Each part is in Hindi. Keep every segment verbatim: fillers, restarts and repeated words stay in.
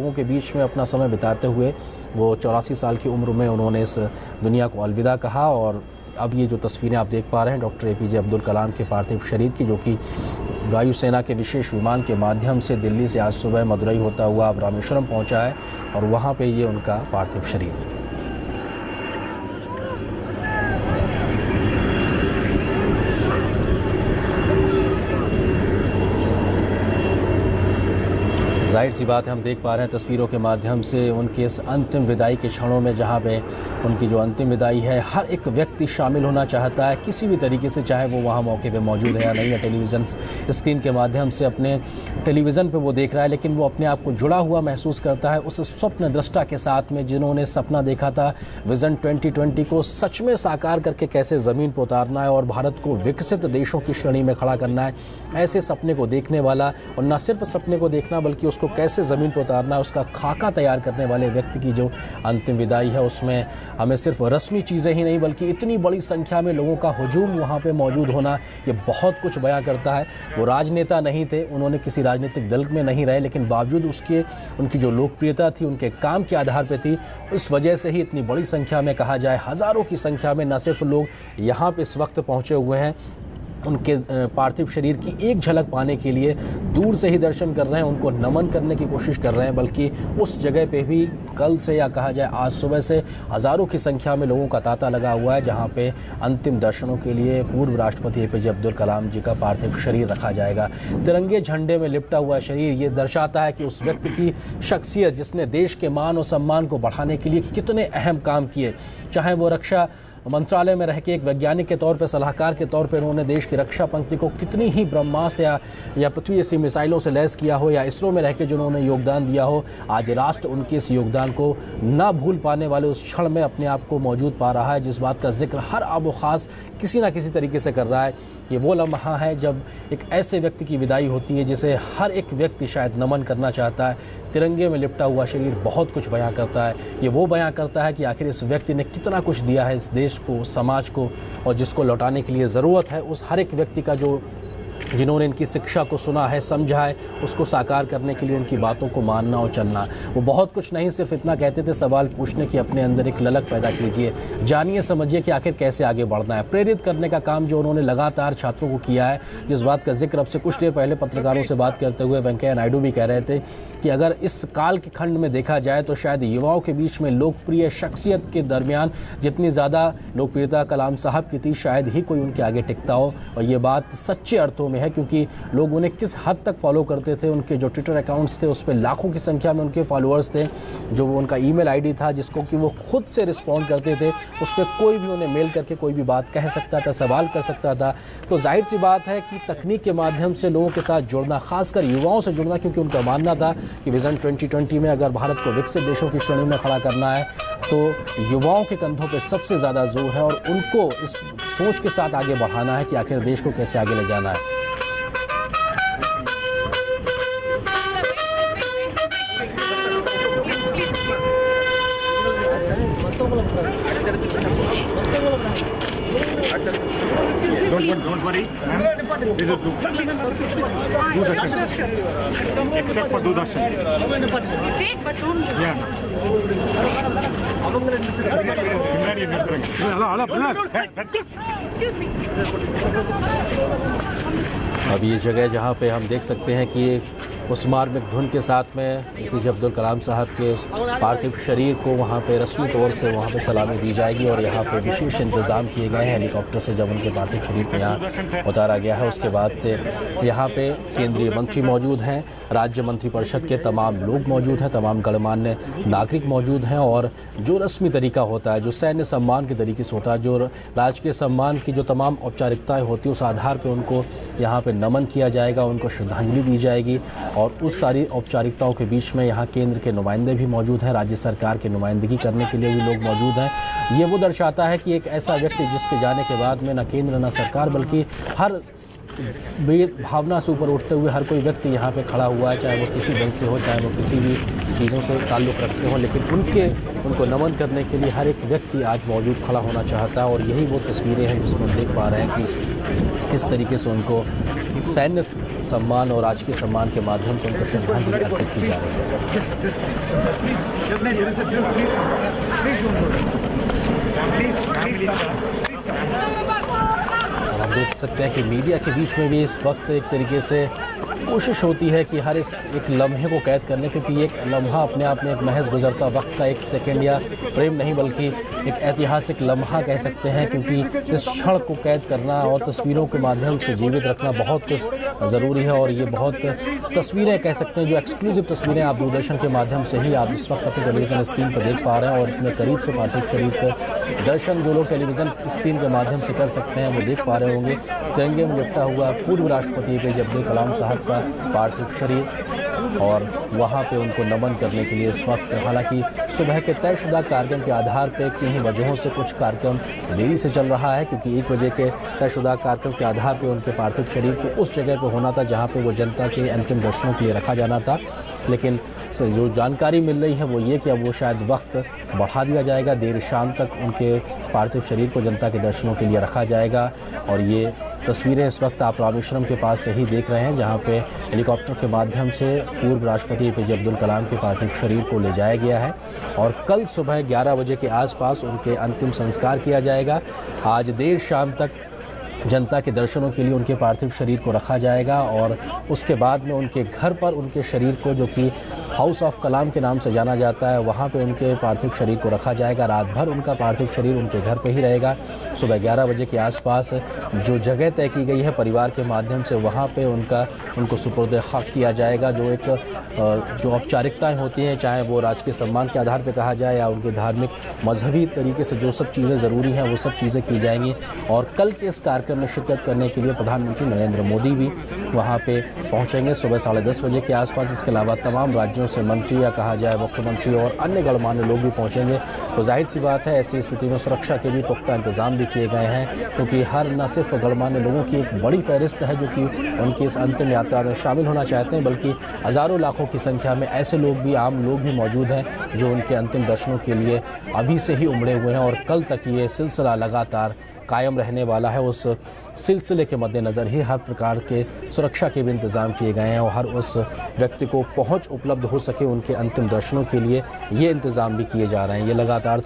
लोगों के बीच में अपना समय बिताते हुए वो चौरासी साल की उम्र में उन्होंने इस दुनिया को अलविदा कहा। और अब ये जो तस्वीरें आप देख पा रहे हैं डॉक्टर एपीजे अब्दुल कलाम के पार्थिव शरीर की, जो कि वायुसेना के विशेष विमान के माध्यम से दिल्ली से आज सुबह मदुरई होता हुआ अब रामेश्वरम पहुंचा है और वहां पे ये उनका पार्थिव शरीर है। जाहिर सी बात है, हम देख पा रहे हैं तस्वीरों के माध्यम से उनके इस अंतिम विदाई के क्षणों में, जहां पे उनकी जो अंतिम विदाई है, हर एक व्यक्ति शामिल होना चाहता है किसी भी तरीके से, चाहे वो वहां मौके पे मौजूद है या नहीं, या टेलीविज़न स्क्रीन के माध्यम से अपने टेलीविज़न पे वो देख रहा है, लेकिन वो अपने आप को जुड़ा हुआ महसूस करता है उस स्वप्न दृष्टा के साथ में जिन्होंने सपना देखा था विज़न ट्वेंटी ट्वेंटी को सच में साकार करके कैसे ज़मीन पर उतारना है और भारत को विकसित देशों की श्रेणी में खड़ा करना है। ऐसे सपने को देखने वाला, और न सिर्फ सपने को देखना बल्कि उसको कैसे ज़मीन पर उतारना है उसका खाका तैयार करने वाले व्यक्ति की जो अंतिम विदाई है, उसमें हमें सिर्फ रस्मी चीज़ें ही नहीं बल्कि इतनी बड़ी संख्या में लोगों का हुजूम वहाँ पे मौजूद होना, ये बहुत कुछ बयां करता है। वो राजनेता नहीं थे, उन्होंने किसी राजनीतिक दल में नहीं रहे, लेकिन बावजूद उसके उनकी जो लोकप्रियता थी उनके काम के आधार पर थी, इस वजह से ही इतनी बड़ी संख्या में, कहा जाए हज़ारों की संख्या में, न सिर्फ लोग यहाँ पर इस वक्त पहुँचे हुए हैं उनके पार्थिव शरीर की एक झलक पाने के लिए दूर से ही दर्शन कर रहे हैं, उनको नमन करने की कोशिश कर रहे हैं, बल्कि उस जगह पे भी कल से या कहा जाए आज सुबह से हज़ारों की संख्या में लोगों का तांता लगा हुआ है, जहां पे अंतिम दर्शनों के लिए पूर्व राष्ट्रपति एपीजे अब्दुल कलाम जी का पार्थिव शरीर रखा जाएगा। तिरंगे झंडे में लिपटा हुआ शरीर ये दर्शाता है कि उस व्यक्ति की शख्सियत जिसने देश के मान और सम्मान को बढ़ाने के लिए कितने अहम काम किए, चाहे वो रक्षा मंत्रालय में रह के एक वैज्ञानिक के तौर पर, सलाहकार के तौर पर उन्होंने देश की रक्षा पंक्ति को कितनी ही ब्रह्मास्त्र या या पृथ्वी जैसी मिसाइलों से लैस किया हो, या इसरो में रह के जिन्होंने योगदान दिया हो, आज राष्ट्र उनके इस योगदान को ना भूल पाने वाले उस क्षण में अपने आप को मौजूद पा रहा है, जिस बात का जिक्र हर आबो खास किसी ना किसी तरीके से कर रहा है। ये वो लम्हा है जब एक ऐसे व्यक्ति की विदाई होती है जिसे हर एक व्यक्ति शायद नमन करना चाहता है। तिरंगे में लिपटा हुआ शरीर बहुत कुछ बयां करता है। ये वो बयां करता है कि आखिर इस व्यक्ति ने कितना कुछ दिया है इस देश को, समाज को, और जिसको लौटाने के लिए ज़रूरत है उस हर एक व्यक्ति का, जो जिन्होंने इनकी शिक्षा को सुना है, समझा है, उसको साकार करने के लिए उनकी बातों को मानना और चलना। वो बहुत कुछ नहीं, सिर्फ इतना कहते थे सवाल पूछने की अपने अंदर एक ललक पैदा कीजिए, जानिए समझिए कि आखिर कैसे आगे बढ़ना है। प्रेरित करने का काम जो उन्होंने लगातार छात्रों को किया है, जिस बात का जिक्र अब से कुछ देर पहले पत्रकारों से बात करते हुए वेंकैया नायडू भी कह रहे थे कि अगर इस काल के खंड में देखा जाए तो शायद युवाओं के बीच में लोकप्रिय शख्सियत के दरमियान जितनी ज़्यादा लोकप्रियता कलाम साहब की थी, शायद ही कोई उनके आगे टिकता हो। और ये बात सच्चे अर्थों में है, क्योंकि लोग उन्हें किस हद तक फॉलो करते थे। उनके जो ट्विटर अकाउंट्स थे उस पर लाखों की संख्या में उनके फॉलोअर्स थे। जो वो उनका ईमेल आईडी था जिसको कि वो खुद से रिस्पॉन्ड करते थे, उस पर कोई भी उन्हें मेल करके कोई भी बात कह सकता था, सवाल कर सकता था। तो जाहिर सी बात है कि तकनीक के माध्यम से लोगों के साथ जुड़ना, खासकर युवाओं से जुड़ना, क्योंकि उनका मानना था कि विज़न ट्वेंटी ट्वेंटी में अगर भारत को विकसित देशों की श्रेणी में खड़ा करना है तो युवाओं के कंधों पर सबसे ज़्यादा जोर है, और उनको इस सोच के साथ आगे बढ़ाना है कि आखिर देश को कैसे आगे ले जाना है। Don't, don't worry. This is Dudarshan. Except for Dudarshan. Take, but don't. Yeah. Excuse me. अब ये जगह जहाँ पे हम देख सकते हैं कि उस मार्मिक धुन के साथ में एपीजे अब्दुल कलाम साहब के पार्थिव शरीर को वहाँ पे रस्मी तौर से वहाँ पे सलामी दी जाएगी, और यहाँ पे विशेष इंतज़ाम किए गए हैं। हेलीकॉप्टर से जब उनके पार्थिव शरीर को यहाँ उतारा गया है, उसके बाद से यहाँ पे केंद्रीय मंत्री मौजूद हैं, राज्य मंत्रिपरिषद के तमाम लोग मौजूद हैं, तमाम गणमान्य नागरिक मौजूद हैं, और जो रस्मी तरीका होता है, जो सैन्य सम्मान के तरीके से होता है, जो राजकीय सम्मान की जो तमाम औपचारिकताएँ होती हैं, उस आधार पर उनको यहाँ पर नमन किया जाएगा, उनको श्रद्धांजलि दी जाएगी। और उस सारी औपचारिकताओं के बीच में यहाँ केंद्र के नुमाइंदे भी मौजूद हैं, राज्य सरकार की नुमाइंदगी करने के लिए भी लोग मौजूद हैं। ये वो दर्शाता है कि एक ऐसा व्यक्ति जिसके जाने के बाद में न केंद्र न सरकार बल्कि हर भावना से ऊपर उठते हुए हर कोई व्यक्ति यहाँ पे खड़ा हुआ है, चाहे वो किसी दल से हो, चाहे वो किसी भी चीज़ों से ताल्लुक़ रखते हो, लेकिन उनके उनको नमन करने के लिए हर एक व्यक्ति आज मौजूद खड़ा होना चाहता है। और यही वो तस्वीरें हैं जिसमें हम देख पा रहे हैं कि किस तरीके से उनको सैन्य सम्मान और राजकीय सम्मान के माध्यम से उनको श्रद्धांजलि अर्पित की जा रही है। और हम देख सकते हैं कि मीडिया के बीच में भी इस वक्त एक तरीके से कोशिश होती है कि हर इस एक लम्हे को कैद करने, क्योंकि एक लम्हा अपने आप में एक महज गुजरता वक्त का एक सेकंड या फ्रेम नहीं बल्कि एक ऐतिहासिक लम्हा कह सकते हैं, क्योंकि इस क्षण को कैद करना और तस्वीरों के माध्यम से जीवित रखना बहुत कुछ ज़रूरी है। और ये बहुत तस्वीरें कह सकते हैं जो एक्सक्लूसिव तस्वीरें आप दूरदर्शन के माध्यम से ही आप इस वक्त अपनी टेलीविज़न स्क्रीन पर देख पा रहे हैं। और इतने करीब से पार्थिव शरीर का दर्शन जो लोग टेलीविज़न स्क्रीन के माध्यम से कर सकते हैं वो देख पा रहे होंगे। तिरंगे में लिपटा हुआ पूर्व राष्ट्रपति एपीजे अब्दुल कलाम साहब का पार्थिव शरीर, और वहाँ पे उनको नमन करने के लिए इस वक्त, हालांकि सुबह के तयशुदा कार्यक्रम के आधार पे किन्हीं वजहों से कुछ कार्यक्रम देरी से चल रहा है, क्योंकि एक बजे के तयशुदा कार्यक्रम के आधार पे उनके पार्थिव शरीर को उस जगह पे होना था जहाँ पे वो जनता के अंतिम दर्शनों के लिए रखा जाना था। लेकिन जो जानकारी मिल रही है वो ये कि अब वो शायद वक्त बढ़ा दिया जाएगा, देर शाम तक उनके पार्थिव शरीर को जनता के दर्शनों के लिए रखा जाएगा। और ये तस्वीरें इस वक्त आप रामेश्वरम के पास से ही देख रहे हैं, जहां पे हेलीकॉप्टर के माध्यम से पूर्व राष्ट्रपति एपीजे अब्दुल कलाम के पार्थिव शरीर को ले जाया गया है और कल सुबह ग्यारह बजे के आसपास उनके अंतिम संस्कार किया जाएगा। आज देर शाम तक जनता के दर्शनों के लिए उनके पार्थिव शरीर को रखा जाएगा और उसके बाद में उनके घर पर उनके शरीर को, जो कि हाउस ऑफ कलाम के नाम से जाना जाता है, वहाँ पे उनके पार्थिव शरीर को रखा जाएगा। रात भर उनका पार्थिव शरीर उनके घर पे ही रहेगा। सुबह ग्यारह बजे के आसपास जो जगह तय की गई है परिवार के माध्यम से, वहाँ पे उनका उनको सुपुर्द खाक किया जाएगा। जो एक जो औपचारिकताएँ होती हैं, चाहे वो राजकीय सम्मान के आधार पर कहा जाए या उनके धार्मिक मजहबी तरीके से जो सब चीज़ें ज़रूरी हैं वो सब चीज़ें की जाएंगी। और कल के इस कार्यक्रम में शिरकत करने के लिए प्रधानमंत्री नरेंद्र मोदी भी वहाँ पे पहुँचेंगे सुबह साढ़े दस बजे के आसपास। इसके अलावा तमाम राज्यों से मंत्री या कहा जाए मुख्यमंत्री और अन्य गणमान्य लोग भी पहुँचेंगे। तो जाहिर सी बात है ऐसी स्थिति में सुरक्षा के भी पुख्ता इंतजाम भी किए गए हैं, क्योंकि हर न सिर्फ गणमान्य लोगों की एक बड़ी फहरिस्त है जो कि उनकी इस अंतिम यात्रा में शामिल होना चाहते हैं, बल्कि हज़ारों लाखों की संख्या में ऐसे लोग भी, आम लोग भी मौजूद हैं जो उनके अंतिम दर्शनों के लिए अभी से ही उमड़े हुए हैं। और कल तक ये सिलसिला लगातार कायम रहने वाला है। उस सिलसिले के मद्देनज़र ही हर प्रकार के सुरक्षा के भी इंतज़ाम किए गए हैं और हर उस व्यक्ति को पहुंच उपलब्ध हो सके उनके अंतिम दर्शनों के लिए ये इंतज़ाम भी किए जा रहे हैं। ये लगातार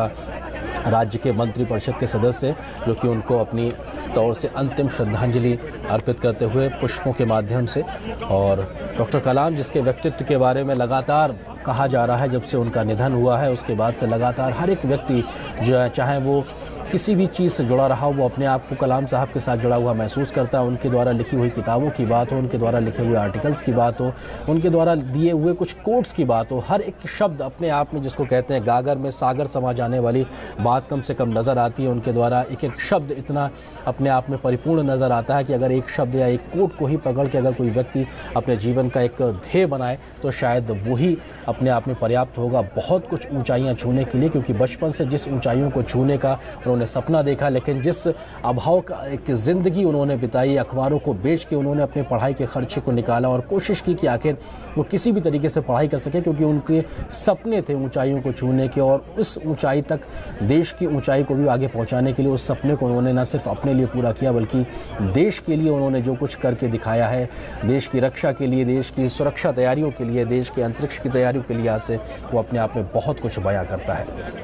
संभवतः राज्य के मंत्रिपरिषद के सदस्य जो कि उनको अपनी तौर से अंतिम श्रद्धांजलि अर्पित करते हुए पुष्पों के माध्यम से, और डॉक्टर कलाम जिसके व्यक्तित्व के बारे में लगातार कहा जा रहा है जब से उनका निधन हुआ है, उसके बाद से लगातार हर एक व्यक्ति जो है, चाहे वो किसी भी चीज़ से जुड़ा रहा हो, वो अपने आप को कलाम साहब के साथ जुड़ा हुआ महसूस करता है। उनके द्वारा लिखी हुई किताबों की बात हो, उनके द्वारा लिखे हुए आर्टिकल्स की बात हो, उनके द्वारा दिए हुए कुछ कोट्स की बात हो, हर एक शब्द अपने आप में, जिसको कहते हैं गागर में सागर समा जाने वाली बात कम से कम नज़र आती है। उनके द्वारा एक एक शब्द इतना अपने आप में परिपूर्ण नज़र आता है कि अगर एक शब्द या एक कोट को ही पकड़ के अगर कोई व्यक्ति अपने जीवन का एक ध्येय बनाए तो शायद वही अपने आप में पर्याप्त होगा बहुत कुछ ऊंचाइयां छूने के लिए, क्योंकि बचपन से जिस ऊंचाइयों को छूने का उन्होंने सपना देखा, लेकिन जिस अभाव का एक ज़िंदगी उन्होंने बिताई, अखबारों को बेच के उन्होंने अपने पढ़ाई के खर्चे को निकाला और कोशिश की कि आखिर वो किसी भी तरीके से पढ़ाई कर सके, क्योंकि उनके सपने थे ऊंचाइयों को छूने के और उस ऊंचाई तक, देश की ऊंचाई को भी आगे पहुंचाने के लिए उस सपने को उन्होंने न सिर्फ अपने लिए पूरा किया बल्कि देश के लिए उन्होंने जो कुछ करके दिखाया है, देश की रक्षा के लिए, देश की सुरक्षा तैयारियों के लिए, देश के अंतरिक्ष की तैयारियों के लिए से वो अपने आप में बहुत कुछ बयां करता है।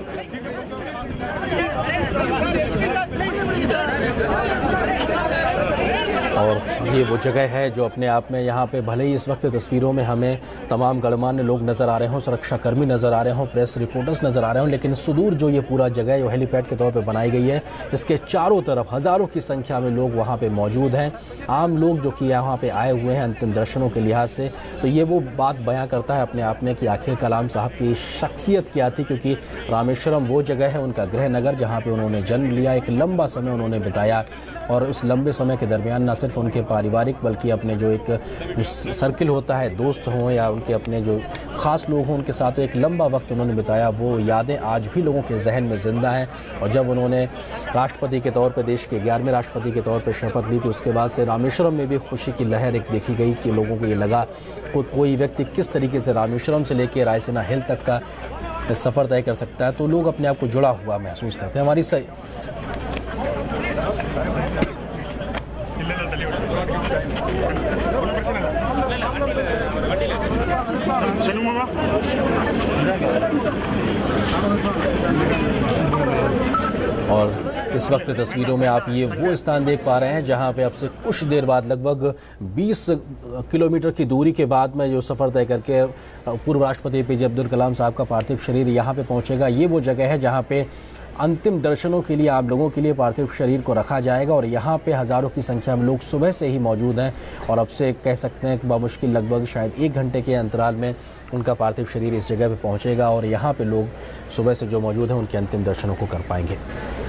और ये वो जगह है जो अपने आप में, यहाँ पे भले ही इस वक्त तस्वीरों में हमें तमाम गणमान्य लोग नज़र आ रहे हों, सुरक्षाकर्मी नज़र आ रहे हों, प्रेस रिपोर्टर्स नज़र आ रहे हों, लेकिन सुदूर जो ये पूरा जगह है जो हेलीपैड के तौर पे बनाई गई है, इसके चारों तरफ हज़ारों की संख्या में लोग वहाँ पे मौजूद हैं, आम लोग जो कि यहाँ पे आए हुए हैं अंतिम दर्शनों के लिहाज से। तो ये वो बात बयां करता है अपने आप में कि आखिर कलाम साहब की शख्सियत क्या थी, क्योंकि रामेश्वरम वो जगह है, उनका गृह नगर, जहाँ पर उन्होंने जन्म लिया, एक लंबा समय उन्होंने बिताया और उस लंबे समय के दरमियान न सिर्फ उनके पास पारिवारिक बल्कि अपने जो एक जो सर्किल होता है, दोस्त हों या उनके अपने जो ख़ास लोग हों, उनके साथ तो एक लंबा वक्त उन्होंने बिताया। वो यादें आज भी लोगों के जहन में ज़िंदा हैं। और जब उन्होंने राष्ट्रपति के तौर पर, देश के ग्यारहवें राष्ट्रपति के तौर पर शपथ ली थी, उसके बाद से रामेश्वरम में भी खुशी की लहर एक देखी गई कि लोगों को ये लगा को कोई व्यक्ति किस तरीके से रामेश्वरम से लेकर रायसीना हिल तक का सफ़र तय कर सकता है, तो लोग अपने आप को जुड़ा हुआ महसूस करते हैं। हमारी सही और इस वक्त तस्वीरों में आप ये वो स्थान देख पा रहे हैं जहां पे अब से कुछ देर बाद, लगभग बीस किलोमीटर की दूरी के बाद में जो सफ़र तय करके पूर्व राष्ट्रपति एपीजे अब्दुल कलाम साहब का पार्थिव शरीर यहां पे पहुंचेगा। ये वो जगह है जहां पे अंतिम दर्शनों के लिए आम लोगों के लिए पार्थिव शरीर को रखा जाएगा। और यहाँ पे हज़ारों की संख्या में लोग सुबह से ही मौजूद हैं और अब से कह सकते हैं कि बामुश्किल लगभग शायद एक घंटे के अंतराल में उनका पार्थिव शरीर इस जगह पे पहुँचेगा और यहाँ पे लोग सुबह से जो मौजूद हैं उनके अंतिम दर्शनों को कर पाएंगे।